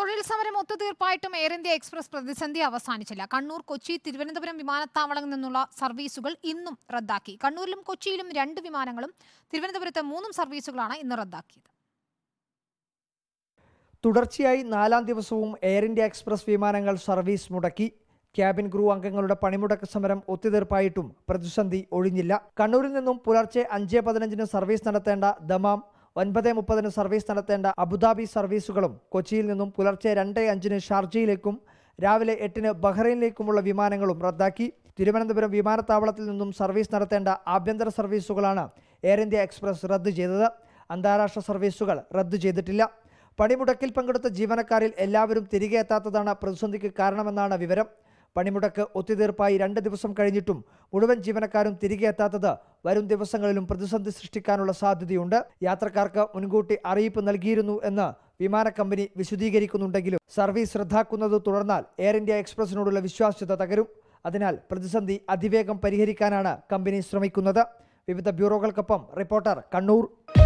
തൊഴിൽ സമരം ഒത്തുതീർപ്പായിട്ടും air India express പ്രതിസന്ധി അവസാനിച്ചില്ല. കണ്ണൂർ, കൊച്ചി, തിരുവനന്തപുരം വിമാനത്താവളങ്ങളിൽ നിന്നുള്ള സർവീസുകൾ ഇന്നും റദ്ദാക്കി. കണ്ണൂരിലും കൊച്ചിയിലും 2 വിമാനങ്ങളും തിരുവനന്തപുരത്ത് 3 സർവീസുകളാണ് ഇന്ന് റദ്ദാക്കിയത്. തുടർച്ചയായി 4ാം ദിവസവും എയർ ഇന്ത്യ എക്സ്പ്രസ് വിമാനങ്ങൾ സർവീസ് മുടക്കി. ക്യാബിൻ ക്രൂ അംഗങ്ങളുടെ പണിമുടക്ക് സമരം ഒത്തുതീർപ്പായിട്ടും പ്രതിസന്ധി ഒഴിഞ്ഞില്ല. കണ്ണൂരിൽ നിന്നും പുലർച്ചെ 5:15 സർവീസ് നടത്തേണ്ട ദമാം, 9:30 സർവീസ് നടത്തേണ്ട അബുദാബി സർവീസുകളും കൊച്ചിയിൽ നിന്നും പുലർച്ചെ 2:05 ഷാർജയിലേക്കും രാവിലെ 8 ബഹ്റൈനിലേക്കുമുള്ള വിമാനങ്ങളും റദ്ദാക്കി. തിരുവനന്തപുരം വിമാനത്താവളത്തിൽ നിന്നും സർവീസ് നടത്തേണ്ട ആഭ്യന്തര സർവീസുകളാണ് എയർ ഇന്ത്യ എക്സ്പ്രസ് റദ്ദ് ചെയ്തത്. അന്താരാഷ്ട്ര സർവീസുകൾ റദ്ദു ചെയ്തിട്ടില്ല. പണിമുടക്കിൽ പങ്കെടുത്ത ജീവനക്കാരിൽ എല്ലാവരും തിരികെ എത്താത്തതാണ് പ്രതിസന്ധിക്ക് കാരണമെന്നാണ് വിവരം. പണിമുടക്ക് ഒത്തുതീർപ്പായി 2 ദിവസം കഴിഞ്ഞിട്ടും മുഴുവൻ ജീവനക്കാരും തിരികെ എത്താത്തത് വരും ദിവസങ്ങളിലും പ്രതിസന്ധി സൃഷ്ടിക്കാനുള്ള സാധ്യതയുണ്ട്. യാത്രക്കാർക്ക് മുൻകൂട്ടി അറിയിപ്പ് നൽകിയിരുന്നു എന്ന് വിമാന കമ്പനി വിശദീകരിക്കുന്നുണ്ടെങ്കിലും സർവീസ് റദ്ദാക്കുന്നത് തുടർന്നാൽ എയർ ഇന്ത്യ എക്സ്പ്രസിനോടുള്ള വിശ്വാസ്യത തകരും. അതിനാൽ പ്രതിസന്ധി അതിവേഗം പരിഹരിക്കാനാണ് കമ്പനി ശ്രമിക്കുന്നത്. വിവിധ ബ്യൂറോകൾക്കൊപ്പം റിപ്പോർട്ടർ, കണ്ണൂർ.